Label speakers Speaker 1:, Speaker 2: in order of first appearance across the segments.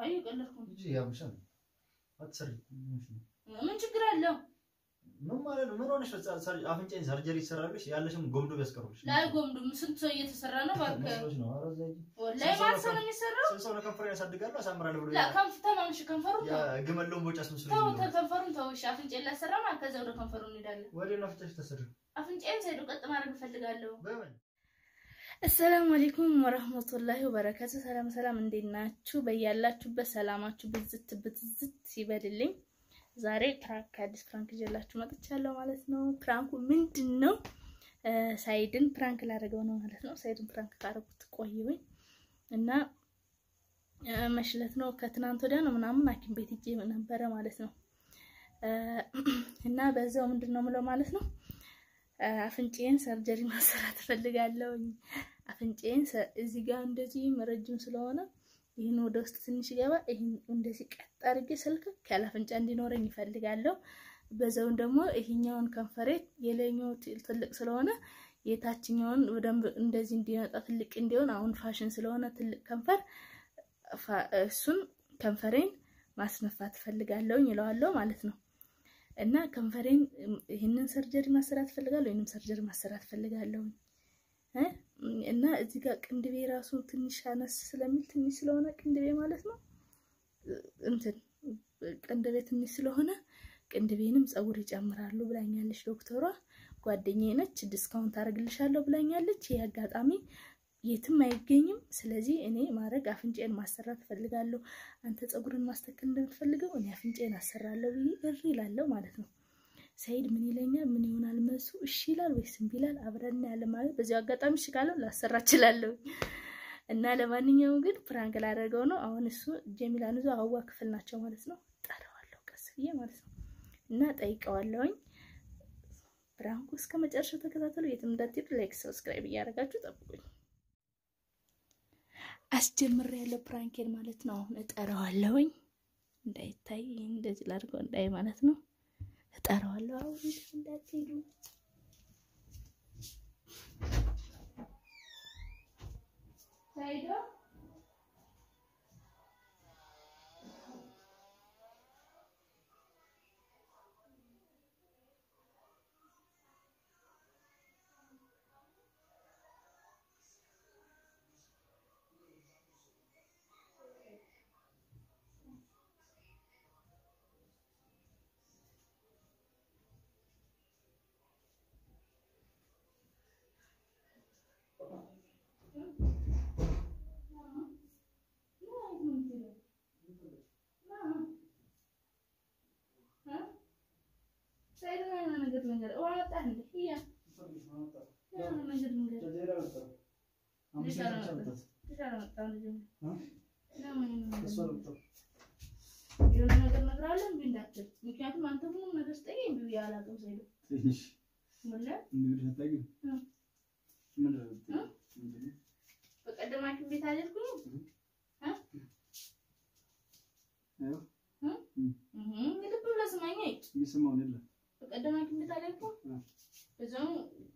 Speaker 1: አይ ቀለልኩ
Speaker 2: እንጂ ያምሻል አትሰሪ
Speaker 1: ምን ችግር አለው
Speaker 2: ምን ማለት ነው ምን ሆነሽ አፍንጫዬን ሰርጀሪ ይሰራልሽ ያለሽም ጎምዶ ቢያስቀሩልሽ
Speaker 1: ላይ ጎምዶ ስንት ሰው እየተሰራ ነው ባከ
Speaker 2: ነው አረዛጂ
Speaker 1: ወላሂ ማሰ ነው የሚሰራው
Speaker 2: ሰው ከንፈር ያሳድጋሉ አሳምራለሁ ብሎ
Speaker 1: ላ ከንፈሩን ከንፈሩን
Speaker 2: ያ ግመሎን ቦጫስ መስሎ
Speaker 1: ነው ከንፈሩን ተውሽ አፍንጫዬን ላሰራ ማለት ከዛ ወደ ከንፈሩን እንሄዳለን
Speaker 2: ወዴት ነው አፍንጫሽ ተሰራ
Speaker 1: አፍንጫዬን ሳይዶ ቀጥ ማድረግ ፈልጋለሁ
Speaker 2: በምን
Speaker 1: السلام عليكم ورحمة الله وبركاته سلام እንደናችሁ በያላችሁበት ሰላማችሁ ብዝት ይበልልኝ ዛሬ ፕራንክ ይዤላችሁ መጥቻለሁ ማለት ነው ፕራንኩ ምንድነው ሳይድን ፕራንክ ላደርገው ነው ማለት ነው ሳይድን ፕራንክ ካደረኩት ቆየኝ እና መሽለት ነው ከትናንት ወዲያ ነው ምናምን ሐኪም ቤት ሄጄ ነበር ማለት ነው እና በዛው ምንድነው ምለው ማለት ነው አፍንጫዬን ሰርጀሪ ማሰራት ፈልጋለሁ አፍንጫዬን እዚህ ጋር እንደዚህ መረጅም ስለሆነ ይሄን ወደ ውስጥ ትንሽ ገባ ይሄን እንደዚህ ቀጥ አድርጌ ስልክ ከላፍንጫ እንዲኖረኝ ይፈልጋለሁ በዛው ደግሞ ይሄኛውን ከንፈሬ የለኛው ትልቅ ስለሆነ የታችኛውን ወደም እንደዚህ እንዲመጣ ትልቅ እንዲሆን አሁን ፋሽን ስለሆነ ትልቅ ከንፈር እሱን ከንፈሬን ማስነፋት ፈልጋለሁ ይላልው ማለት ነው እና ከንፈሬን ይሄንን ሰርጀሪ ማሰራት ፈልጋለሁ ወይንም ሰርጀሪ ማሰራት ፈልጋለሁ እና እዚህ ጋር ቅንድቤ ራሱ ትንሽ አነስ ስለሚል ትንሽ ስለሆነ ቅንድቤ ማለት ነው እንትን ቅንድቤ ትንሽ ስለሆነ ቅንድቤንም ጸጉር ይጨምራሉ ብላኛለች ዶክተሯ ጓደኛዬ ነች ዲስካውንት አርግልሻለሁ ብላኛለች ይሄ አጋጣሚ የትም አይገኝም ስለዚህ እኔ ማረግ አፍንጫዬን ማሰራት ፈልጋለሁ አንተ ጸጉርን ማስተከል እንደምትፈልገው እኔ አፍንጫዬን አሰራለሁ ይላልው ማለት ነው ሰይድ ምን ይለኛል ምን ይሆናል መልሱ እሺ ይላል ወይስ እምቢ ይላል አብረን ያለ ማለት በዚህ አጋጣሚ እሺ ካለው ላሰራ እችላለሁ እና ለማንኛውም ግን ፕራንክ ላደርገው ነው አሁን እሱ ጀሚላን ይዞ አዋ ክፍል ናቸው ማለት ነው ጠራዋለሁ ቀስ ብዬ ማለት ነው እና ጠይቀዋለሁኝ ፕራንኩ እስከ መጨረሻው ተከታተሉ የትም እንዳትሄዱ ላይክ ሰብስክራይብ እያደረጋችሁ ጠብቁኝ አስጀምር ያለው ፕራንኬን ማለት ነው አሁን እጠራዋለሁኝ እንዳይታይ እንደዚህ ላድርገው እንዳይ ማለት ነው እጠራዋለሁ አሁን እንዳትሄዱ ሳይዶ ነገር ወጣ እንዴ ያ ምክንያቱም አንተ ሁሉ ነገር ስጠይኝ ቢው ያላቀም ዘይዶ ትንሽ ሞላ እንግዲህ ተጠይቅ ምን በቀደማችሁ ቤት አልኩኝ ልብ ብለህ ስማኝ ይስማው ነለ በቀደማችሁ ቤት አልኩኝ በዛው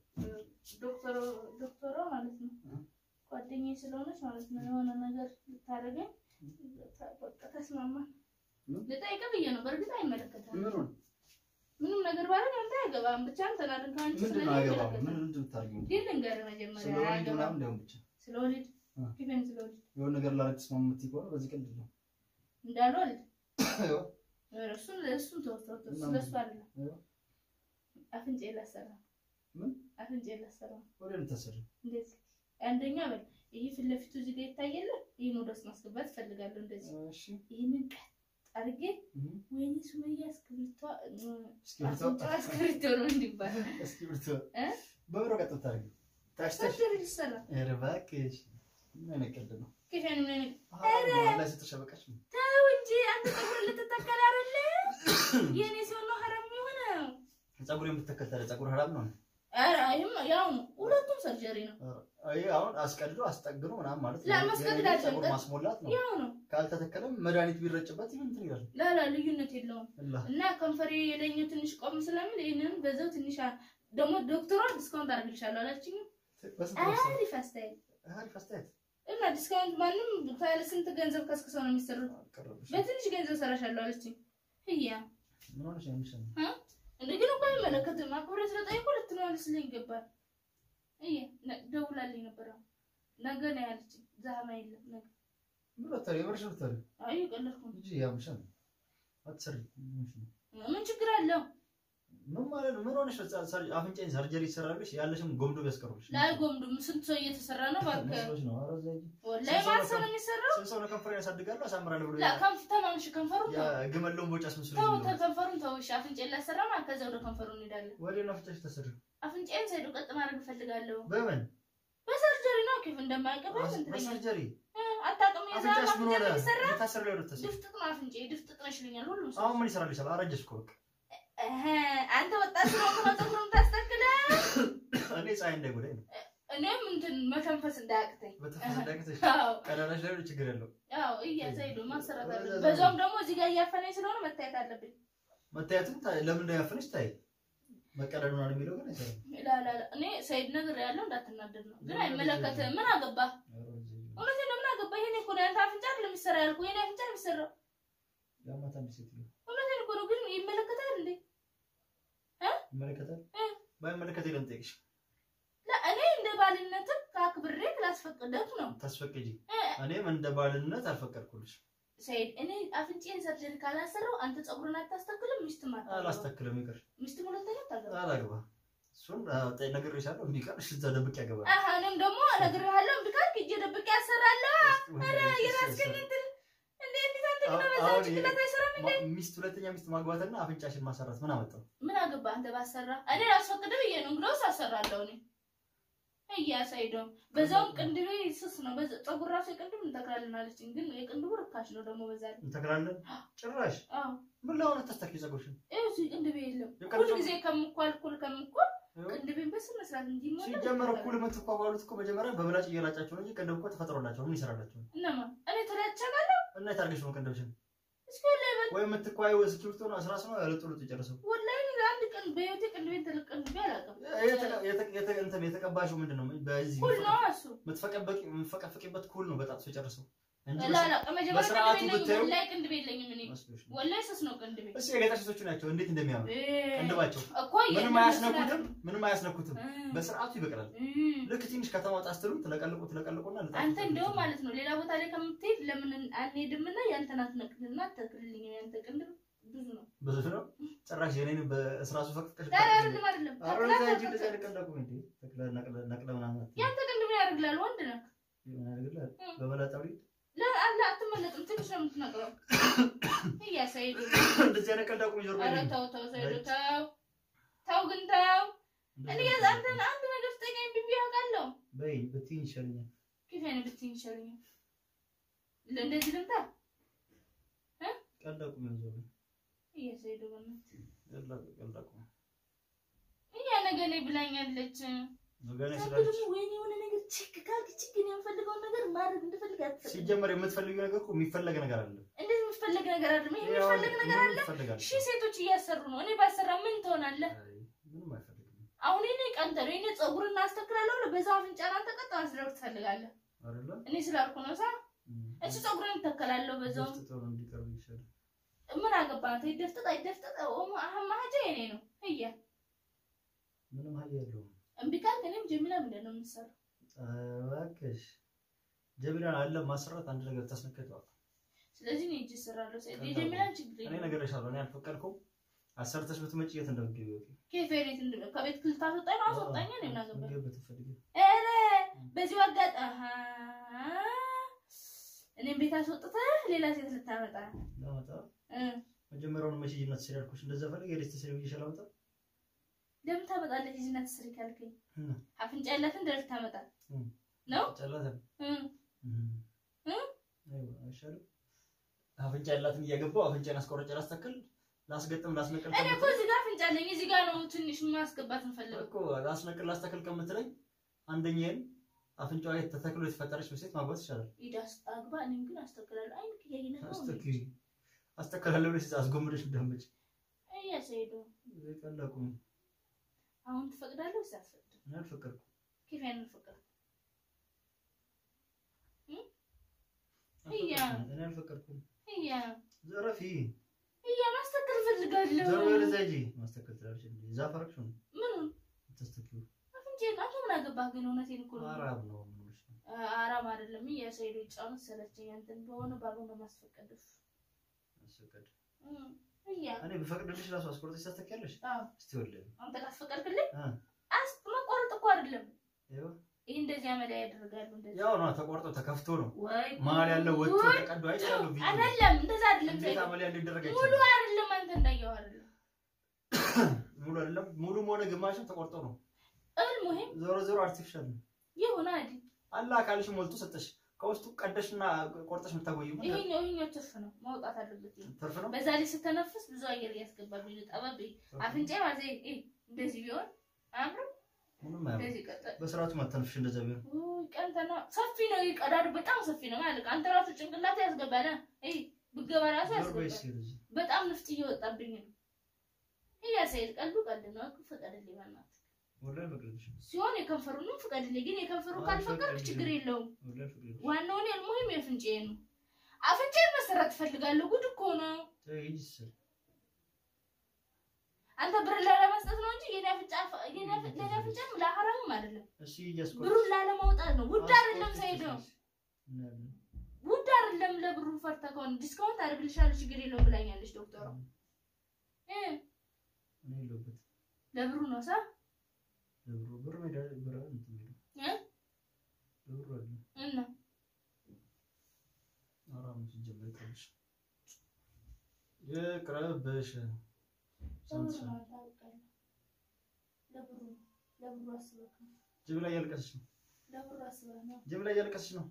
Speaker 1: ዶክተሯ ማለት ነው ጓደኛዬ ስለሆነች ማለት ነው የሆነ ነገር ልታረገኝ በቃ ተስማማን ለጠይቀ ብዬ ነው በርግጥ አይመለከታም ምንም ነገር ባለ አንተ አይገባም ብቻ ተናደን ካንቺ ስለዚህ
Speaker 2: ምን እንድታርጊው
Speaker 1: ግን ነገር መጀመሪያ
Speaker 2: አይገባም እንደውም ብቻ
Speaker 1: ስለወልድ ኪፈን ስለወልድ
Speaker 2: የሆነ ነገር ላረክስ ማምት ይቆር በዚህ ቀልድ ነው
Speaker 1: እንዳልወልድ እሱን ተወጥቶ ስለሱ አይደለም አፍንጫዬ ላሰራ
Speaker 2: ምን
Speaker 1: አፍንጫዬ ላሰራ
Speaker 2: ወሬን ተሰራ
Speaker 1: እንደዚህ አንደኛ በል ይሄ ፍለፊቱ እዚህ ጋር ይታየለ ይሄን ወደስ ማስገባት ፈልጋለሁ እንደዚህ እሺ ይሄንን አርጌ ወይኔ ሱመያ እስክሪብቶ ነው እንዲባል
Speaker 2: እስክሪብቶ በብሮ ቀጥታ አርጌ ታሽታሽ
Speaker 1: ይሰራ
Speaker 2: እረባከሽ ምን ነቀልድ ነው
Speaker 1: ከፈን ምን
Speaker 2: ወላሂ ተሸበቀሽ
Speaker 1: ታው እንጂ አንተ ጸጉር ልትተከል አይደለ የኔ ሰው ነው حرام የሆነ
Speaker 2: ጸጉር የምትተከተለ ጸጉር حرام ነው
Speaker 1: አረ አይም ያው ሁለቱም ሰርጀሪ ነው
Speaker 2: አይ አሁን አስቀድዶ አስጠግኖ ምናምን ማለት
Speaker 1: ነው ለማስቀድዳቸው
Speaker 2: ማስሞላት ነው
Speaker 1: ያው ነው
Speaker 2: ካልተተከለም መድኃኒት ቢረጭበት እንትን ይላል
Speaker 1: ላላ ልዩነት የለውም እና ከንፈሬ የለኝ ትንሽ ቆም ስለሚል ይሄንን በዛው ትንሽ ደግሞ ዶክተሯ ዲስካውንት አርግልሻለሁ አላችኝ አሪፍ አስተያየት እና ዲስካውንት ማንም ታለ ስንት ገንዘብ ከስከሰው ነው የሚሰሩት በትንሽ ገንዘብ ሰራሻለሁ አለችኝ ህያ
Speaker 2: ምን ሆነሽ ያምሽን
Speaker 1: እንደገና ቆይ መለከተማ ኮብረት ለጣይ ሁለት ነው አለስልኝ ይገባል እየ ደውላልኝ ነበር ነገ ነው ያለችኝ ዛማ የለም ነገ
Speaker 2: ምንድነው የምርሽው ተሪ
Speaker 1: አይ ቀለልኩ
Speaker 2: እንጂ ያምሽን አትሰሪ
Speaker 1: ምን ችግር አለው
Speaker 2: ምን ማለት ነው ምን ሆነሽ አፍንጫዬን ሰርጀሪ ይሰራልሽ ያለሽም ጎምዶ ያስቀሩልሽ
Speaker 1: ላይ ጎምዶ ስንት ሰው እየተሰራ ነው ባከ
Speaker 2: ነው አረዛጂ
Speaker 1: ወላሂ ማሰነ የሚሰራው
Speaker 2: ሰው ነው ከንፈር ያሳድጋሉ አሳምራለሁ ብሎ
Speaker 1: ላ ከንፍ ተማምሽ ከንፈሩ
Speaker 2: ያ ግመለውን ቦጫስ መስሎ
Speaker 1: ተው ከንፈሩን ተውሽ አፍንጫዬን ላሰራማ ከዛ ወደ ከንፈሩ እንሄዳለን
Speaker 2: ወዴ ነው አፍንጫሽ ተሰራ
Speaker 1: አፍንጫዬን ሳይዱ ቀጥ ማድረግ ፈልጋለሁ
Speaker 2: በምን
Speaker 1: በሰርጀሪ ነው ከፍ እንደማይቀበል እንትን
Speaker 2: በሰርጀሪ
Speaker 1: አጣቀም የዛማ አፍንጫ ይሰራ
Speaker 2: ታሰራ ይወጣ
Speaker 1: ድፍጥጥ ነው አፍንጫዬ ድፍጥጥ ነው ይልኛል ሁሉም ሰው
Speaker 2: አሁን ምን ይሰራልሻል አረጀሽ እኮ
Speaker 1: አንተ ወጣት ነው ተቆጥሮም ታስተክለው
Speaker 2: እኔ ፀሐይ እንዳይጎዳኝ ነው
Speaker 1: እኔም እንትን መተንፈስ እንዳያቅተኝ
Speaker 2: በተፈሰ ዳግተሽ ቀዳዳሽ ላይ ችግር የለው
Speaker 1: አዎ እያሳይዶ ማሰራት አለ በዛም ደግሞ እዚህ ጋር ያፈነኝ ስለሆነ መታየት አለብኝ
Speaker 2: መታየቱን ለምን እንዳያፈነሽ ታይ መቀደዱን ነው የሚለው ግን አይሰራም
Speaker 1: ላ እኔ ሰይድ ነገር ያለው እንዳትናደድ ነው ግን አይመለከትም ምን አገባ እውነቴን ነው ምን አገባ ይሄኔ እኮ ነው አንተ አፍንጫ ለሚሰራ ያልኩ ይሄኔ አፍንጫ ለሚሰራው
Speaker 2: ያማታ ምሴት ነው
Speaker 1: እውነቴን እኮ ነው ግን ይመለከታል እንዴ
Speaker 2: ይመለከታል ባይመለከት የለም ጠይቅሽ
Speaker 1: እኔ እንደ ባልነት ካክብሬ ላስፈቅደት ነው
Speaker 2: ታስፈቅጂ እኔም እንደ ባልነት አልፈቀድኩልሽ
Speaker 1: ሰይድ እኔ አፍንጫዬን ሰርጀሪ ካላሰራው አንተ ጸጉሩን አታስተክልም ሚስት ማለት
Speaker 2: አላስተክልም ይቅር
Speaker 1: ሚስት ሁለተኛ ታገባ
Speaker 2: አላገባ እሱን ነግሬሻለሁ እንዲቀርሽ ደብቅ ያገባል
Speaker 1: እኔም ደግሞ ነግሬሃለሁ እንዲቀር እጄ ደብቅ ያሰራለሁ አረ የራስከኝ እንትን እንዴት አንተ ግን በዛው ችግር አይሰራም እንዴ
Speaker 2: ሚስት ሁለተኛ ሚስት ማግባትና አፍንጫሽን ማሰራት ምን አመጣው
Speaker 1: ምን አገባ አንተ ባሰራ እኔ አስፈቅደው ይሄ ነው እንግዲህ አሰራለሁ እኔ እያሳይዶ በዛው ቅንድቤ ስስ ነው በዛው ፀጉር ራሱ ቅንድብ እንተክራለን አለችኝ ግን የቅንድቡ ርካሽ ነው ደግሞ በዛ ላይ
Speaker 2: እንተክራለን ጭራሽ
Speaker 1: አዎ
Speaker 2: ምን ለሆነ ተስተካክል ፀጉርሽን
Speaker 1: እዚህ ቅንድቤ የለም ሁሉ ጊዜ ከምኳል ቅንድቤን በስነ ስርዓት እንጂ ማለት
Speaker 2: ሲጀመር እኮ ለምትቋቋሉት እኮ መጀመሪያ በብላጭ እየላጫቸው ነው እንጂ ቅንድብ እኮ ተፈጥሮላቸው ምን ይሰራላቸው
Speaker 1: እነማ እኔ ተላጫጋለሁ
Speaker 2: እና ታርገሽ ነው ቅንድብሽን
Speaker 1: እስኪ ወላሂ
Speaker 2: ወይ የምትቋዩ እስኪርቶ ነው 11 ነው ያለጥሉት ይጨርሰው
Speaker 1: ወላሂ አንድ ቀን በህይወቴ ቅንድቤን ተለቀንብኝ አላውቅም
Speaker 2: የተቀባሽው ምንድነው በዚህ
Speaker 1: ሁሉ ነው እሱ
Speaker 2: ምትፈቀፍቂበት ኩል ነው በጣም ተጨርሰው እንጂ
Speaker 1: ላ መጀመሪያ ላይ ቅንድቤ የለኝም እኔ ወላሂ ስስ ነው ቅንድቤ
Speaker 2: እሺ የገጠር ሴቶች ናቸው እንዴት እንደሚያምሩ ቅንድባቸው ምንም አያስነኩትም በስርዓቱ ይበቅላል ልክ ትንሽ ከተማው ጣስተሉ ተለቀልቁና
Speaker 1: አንተ እንደው ማለት ነው ሌላ ቦታ ላይ ከምትሄድ ለምን አንሄድምና ያንተን አትነቅልና ተክልልኝ ያንተ ቅንድብ ብዙ ነው
Speaker 2: ጭራሽ የኔን በስራሱ ፈቅቀሽ
Speaker 1: አይደለም
Speaker 2: አረዛ እንጂ ተጨልቀንዳቁ እንዴ ነቅለ ምናምን
Speaker 1: ያንተ ቅንድብ ያደርግላል ወንድ ነው
Speaker 2: ያደርግላል በመላጣው
Speaker 1: لا لا أتمنى تمشي من تنقرأ هي سيد
Speaker 2: እንደዚህ አይነት ቀልድ አቁም ይዞር
Speaker 1: አረ ተው ሰይዶ ተው ግን ተው እኔ ያዛንተ አንድ ነገር ጠይቀኝ ቢቢ ያውቃለሁ
Speaker 2: በይ በትኝ ይሻለኛል
Speaker 1: كيف يعني بتين ይሻለኛል ለእንደዚህ ልምጣ
Speaker 2: ቀልድ አቁም ይዞር
Speaker 1: هي سيد በእናት
Speaker 2: ቀልድ አቁም
Speaker 1: እኛ ነገር ላይ ብላኛለች
Speaker 2: ነገኔ ስለዚህ
Speaker 1: ወይኔ የሆነ ነገር ቺክ ካልክ ቺክ ነው የምፈልገው ነገር ማድረግ እንደፈልግ አትፈልግ
Speaker 2: ሲጀመር የምትፈልጊው ነገር እኮ የሚፈልግ ነገር አለ
Speaker 1: እንዴት የምትፈልግ ነገር አለ ምን የሚፈልግ ነገር አለ እሺ ሴቶች እያሰሩ ነው እኔ ባሰራ ምን ትሆናለህ
Speaker 2: ምንም አይፈልግም
Speaker 1: አሁን እኔ ቀንተር እኔ ፀጉርና አስተክራለሁ በዛው አፍንጫና ተቀጣ አስደርግ ትፈልጋለህ
Speaker 2: አይደለ
Speaker 1: እኔ ስላልኩ ነው ሳ እቺ ፀጉርን ተከላለው በዛው
Speaker 2: ጥሩ እንዲቀርብ ይችላል
Speaker 1: ምን አገባህ ይደፍጠጥ አይደፍጠጥ አሁን ማጀ የኔ ነው እያ
Speaker 2: ምንም ሀይ ያለው
Speaker 1: እምቢካል ከኔም ጀሚላ ምንድን ነው የምትሰራው
Speaker 2: እባክሽ ጀሚላ አለ ማሰራት አንድ ነገር ተስነከተው
Speaker 1: ስለዚህ ነው እጅ ሰራለው ሰይድ ጀሚላን ችግር
Speaker 2: እኔ ነገር ይሻለው እኔ አልፈቀድኩም አሰርተሽ ብትመጪ የት እንደምትገቢ
Speaker 1: ከፌሬት እንደው ከቤት ክልታ ወጣኝ ነው አስወጣኝ ነው እናገባ
Speaker 2: በትፈልጊ
Speaker 1: አረ በዚህ ወጋጣ እኔም ቤት አስወጥተህ ሌላ ሴት ልታመጣ
Speaker 2: ላመጣ መጀመሪያውን መሽጂነት ሲያልኩሽ እንደዛ ፈልግ የደስተ ሰው ይሻላውጣ
Speaker 1: ለምን ታመጣለህ እዚህነት ስሪ ካልከኝ አፍንጫ ያላትን ደርስ ታመጣ ነው
Speaker 2: ጨላተን አይሻል አፍንጫ ያላትን እያገባው አፍንጫን አስቆርጬ ላስተክል ላስገጥም ላስነቅል
Speaker 1: እኔ እኮ እዚህ ጋር አፍንጫ አለኝ እዚህ ጋር ነው ትንሽ ማስገባት እንፈልግ
Speaker 2: እኮ ላስነቅል ላስተክል ከምትለኝ አንደኛዬን አፍንጫው ላይ ተተክሎ የተፈጠረች ሴት ማግባት ይችላል
Speaker 1: ይዳስ አግባ እኔም ግን አስተክላለሁ አይን ከያይነ
Speaker 2: ነው አስተክላለሁ ለስ አስጎምደሽ እንደምጭ
Speaker 1: ሰይዶ
Speaker 2: ይቀላቁም
Speaker 1: አሁን ትፈቅዳለህ ወይስ አትፈቅድም?
Speaker 2: አልፈቀድኩም።
Speaker 1: كيف يعني الفقر؟
Speaker 2: انا الفكركم
Speaker 1: هي
Speaker 2: زرفي
Speaker 1: هي ما استكر ፈልጋለሁ
Speaker 2: زرور زاجي ما استكر تلارش زافرك شنو
Speaker 1: ምኑን
Speaker 2: تستكيو
Speaker 1: አፍንጬን አንተ ምን አገባህ ግን እውነቴን እኮ ነው
Speaker 2: አራብ ነው ምንሽ
Speaker 1: አራብ አይደለም የሰይዶ ጫኑ ሰለቸኝ አንተን በሆነ ባልሆነ ማስፈቀድሽ አስፈቀድ እኔ በፈቅድልሽ ራሱ አስቆርጠሽ ታስተካክያለሽ እስቲ ወለኝ አንተ ካስፈቀድክልኝ ማቆረጥ እኮ አይደለም ይሄ እንደዚህ አመዳ ያደርጋሉ እንደዚህ ያው ነው ተቆርጦ ተከፍቶ ነው ማል ያለው ወጥቶ ተቀዶ አይቻሉ ቪዲዮ አይደለም እንደዛ አይደለም ሰይዶ አመዳ ሊደረግ አይቻሉ ሙሉ አይደለም አንተ እንዳየው አይደለም ሙሉ አይደለም ሙሉ ሆነ ግማሽም ተቆርጦ ነው المهم ዞሮ አርቲፊሻል ነው ይሁን አይደል አላህ ካልሽ ሞልቶ ሰጠሽ ከውስጡ ቀደሽና ቆርጠሽ መታጎዩ ይሄኛው ትርፍ ነው ማውጣት አለበት ትርፍ ነው በዛ ላይ ስተነፍስ ብዙ አየር ያስገባብኝ ጠባብ አፍንጫ ማለት እንደዚህ ቢሆን አምሮ ምንም እንደዚህ ቀጠል በስራቱ ማተንፍሽ እንደዛ ቢሆን ቀንተና ሰፊ ነው ይቀዳዱ በጣም ሰፊ ነው ማለት አንተ ራሱ ጭንቅላት ያስገባና ብገባ ራሱ ያስገባ በጣም ንፍጥ እየወጣብኝ ነው ይያሰይል ቀልዱ ነው ፈቀደልኝ ማለት ወላሂ ፈቅድልሽ ሲሆን የከንፈሩን ፈቀድልኝ ግን የከንፈሩ ካልፈቀድክ ችግር የለውም ወላሂ ፈቅድልሽ ዋናው ነው المهم የፍንጬ ነው አፍንጬ መሰራት ፈልጋለሁ ጉድ እኮ ነው ተይስ አንተ ብር ለመስጠት ነው እንጂ የኔ አፍንጫ ለሐራም አይደለም እሺ ይስኮ ብሩ ላለማውጣት ነው ውድ አይደለም ሰይዶ ውድ አይደለም ለብሩ ፈርታ ከሆነ ዲስካውንት አድርግልሻለሁ ችግር የለውም ብላኛለች ዶክተሯ እኔ ለበት ለብሩ ነው ሳ ብር ሜዳ ብር እንት ብር እና አራም ሲጀምር ከልሽ የቅረብሽ ሰንት ለብሩ አስበክ ጅብ ላይ ያልቀስሽ ነው ለብሩ አስበክ ነው ጅብ ላይ ያልቀስሽ ነው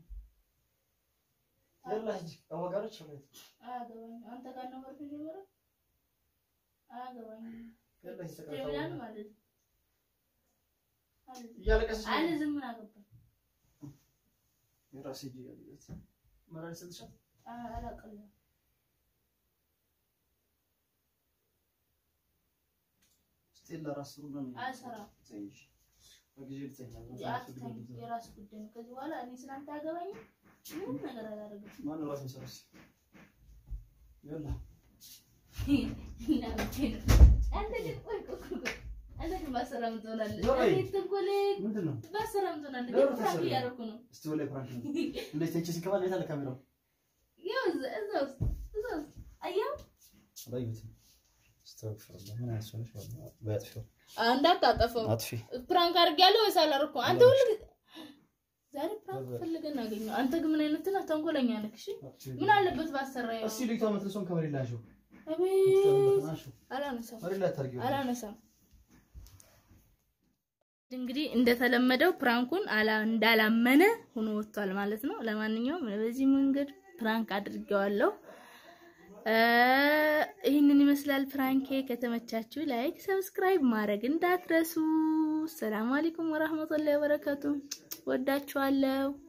Speaker 1: ያላህ አወጋረች ማለት አገባኝ አንተ ጋር ነው ወርክ ጀመረ አገባኝ ያላህ ይሰቀጣው ማለት ያለቀስሽ አለ ዝም ምን አገባኝ የራሴ ጂ ያለበት ማራል ሰጥሻት አላቀለ ስቲል ራስሩ ነው አሰራ ትንሽ በጊዜ ልተኛ የራስ ጉዳይ ነው ከዚህ በኋላ እኔ ስላንተ አገባኝ ምንም ነገር አላደርግም ማን ራስ መሰረስ ያላ አንተ ግን ቆይ አንተ ግን ባሰራም ትሆናለህ እኔ ተንኮሌ ምንድነው ባሰራም ትሆናለህ ፍራንክ ያደረኩ ነው እስቲ ወለ ፍራንክ ነው እንዴት ተንቺ ሲከባል ለታ ለካሜራው ያው እዛው አያው ባይት استغفر ምን አያስፈልሽ ባጥፊው እንዳታጠፈው አጥፊ ፍራንክ አድርጊያለሁ ወይስ አላደረኩም አንተ ሁሉ ዛሬ ፍራንክ ፈልገን አገኘው አንተ ግን ምን አይነት ነህ ተንኮለኛ ነህ እሺ ምን አለበት ባሰራየው እሺ ልጅቷ መትለሶን ከበሪላችሁ አቤት አላነሳም እንግዲህ እንደተለመደው ፕራንኩን እንዳላመነ ሆኖ ወጥቷል ማለት ነው ለማንኛውም በዚህ መንገድ ፕራንክ አድርጌዋለሁ ይሄንን ይመስላል ፕራንኬ ከተመቻችሁ ላይክ ሰብስክራይብ ማድረግ እንዳትረሱ ሰላም አለይኩም ወራህመቱላሂ ወበረካቱ ወዳችኋለሁ